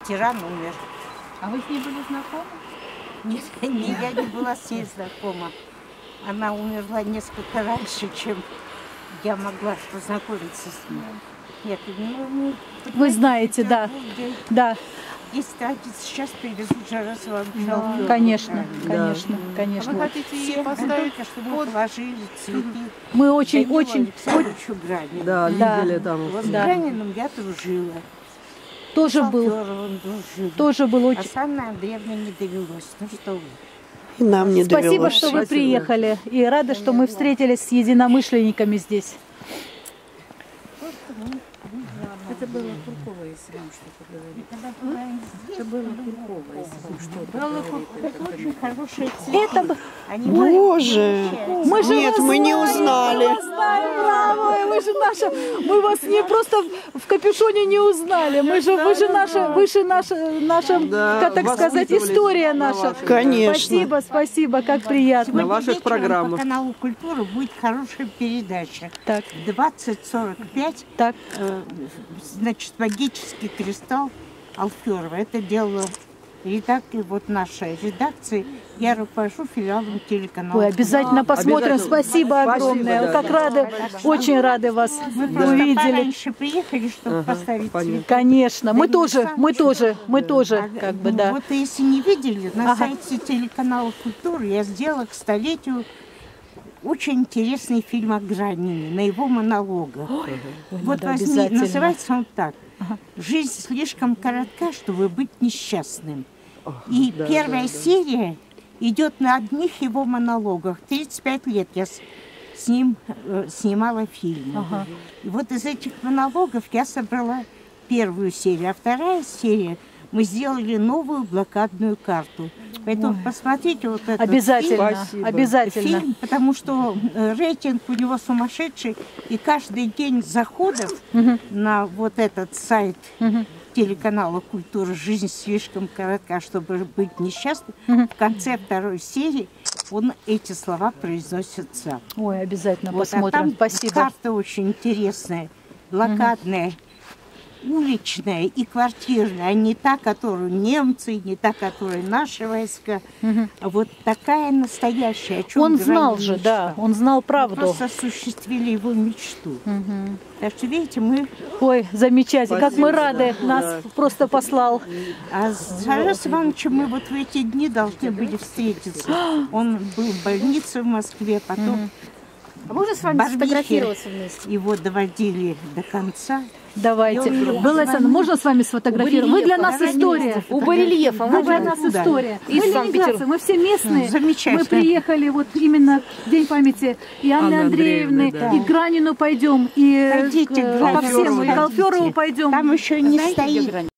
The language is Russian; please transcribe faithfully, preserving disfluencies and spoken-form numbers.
ветеран умер. А вы с ней были знакомы? Нет, не, я не была с ней знакома. Она умерла несколько раньше, чем я могла познакомиться с ней. Нет, ну, вы знаете, да. Да. Есть традиция, сейчас привезут Жарас Ивановича. Да, конечно, конечно, да. конечно. А вы хотите ей поставить, чтобы вот положили цветы. Мы очень, Данилу очень, Александровичу Гранину. Да, Да. видели там. Вот Да. с Граниным я дружила. тоже был, дружили. тоже был очень. А с Анной Андреевной не довелось. Ну что вы. И нам не Спасибо, довелось. что вы Спасибо. приехали. И рада, что мы встретились с единомышленниками здесь. Это было Куркова, если вам что-то говорит. Это было Куркова, если вам что-то Очень хорошие цветы. Это бы... Они Боже! Мы же Нет, вас мы не знаем, узнали. Мы вас знаем, браво! Вы же наша, мы вас не просто в капюшоне не узнали. Мы же, вы же наша, вы же наша, наша, Да, как так сказать, воспитывались история на наша. ваших, Конечно. Спасибо, спасибо, как приятно. На ваших вечером программах. по каналу «Культура» будет хорошая передача. Так, В двадцать сорок пять, так. э, значит, магический кристалл Алферова. Это делала редактор, вот наша редакция. Я руковожу филиалом телеканала. Ой, обязательно посмотрим. Обязательно. Спасибо Спасибо, огромное. да. Как рады, очень рады вас Мы просто увидели. пораньше приехали, чтобы Ага, поставить понятно. цветы. Конечно, мы Да, тоже, не мы сам тоже, мы тоже, А, как бы, ну, да. Вот если не видели, на Ага. сайте телеканала «Культура» я сделала к столетию очень интересный фильм о Гранине, на его монологах. Ой, Вот надо возьми, обязательно. называется он так. Ага. «Жизнь слишком коротка, чтобы быть несчастным». И да, первая да, да. серия идет на одних его монологах. тридцать пять лет я с, с ним э, снимала фильм. Ага. И вот из этих монологов я собрала первую серию, а вторая серия мы сделали новую блокадную карту. Поэтому Ой. посмотрите вот этот Обязательно, Спасибо. обязательно. фильм, потому что э, рейтинг у него сумасшедший, и каждый день заходов Мгм. на вот этот сайт Мгм. телеканала «Культура» «Жизнь слишком коротка, чтобы быть несчастным», Мгм. в конце второй серии он эти слова произносит сам. Ой, обязательно Вот, а посмотрим. там Спасибо. карта очень интересная, блокадная, уличная и квартирная, а не та, которую немцы, не та, которую наши войска, Мгм. а вот такая настоящая. О чем Он знал Гранин же, да, мечтал. он знал Мы правду. просто осуществили его мечту. Мгм. Так что, видите, мы... Ой, замечательно, как мы Спасибо, рады, да. нас Да. просто послал. А с Жарасом Ивановичем мы вот в эти дни должны были встретиться. Он был в больнице в Москве, потом А можно с вами Барвихи. сфотографироваться вместе? его доводили до конца. Давайте. И он- Белла Александровна, можно с вами сфотографировать? Вы для барельефа, нас история. У барельефа. Вы для можно? нас Да. история. Из Мы Санкт-Петербурга. ленинградцы, мы все местные. Замечательно. Мы приехали вот именно в День памяти и Анны Анны Андреевны, Андреевны, да. и к Гранину пойдем, и Пойдите, э, к ко всем, и к Алферову Алферову сходите. пойдем. Там еще не Знаете, где стоит граница?